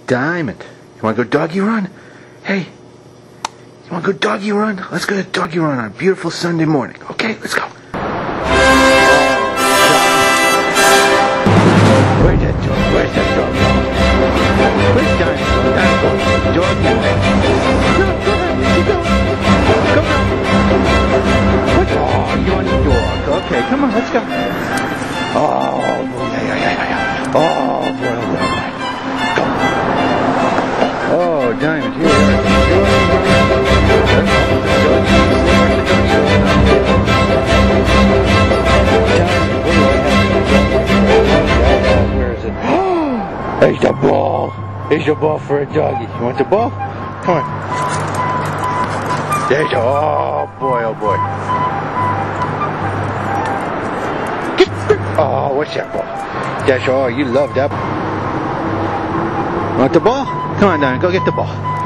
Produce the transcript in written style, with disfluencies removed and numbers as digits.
Diamond, you want to go doggy run? Hey, you want to go doggy run? Let's go doggy run on a beautiful Sunday morning. Okay, let's go. Where's that dog? Where's that dog going? Where's Diamond? Diamond going doggy run. No, go ahead, keep going. Go now. What? Oh, you want the dog. Okay, come on, let's go. Oh, yeah. Oh, boy, oh, boy. Oh, Diamond, here we are. Where is it? There's the ball. There's the ball for a doggy. You want the ball? Come on. There's the, oh boy, oh boy. Oh, what's that ball? That's, oh, you love that. Want the ball? Come on, Diamond, go get the ball.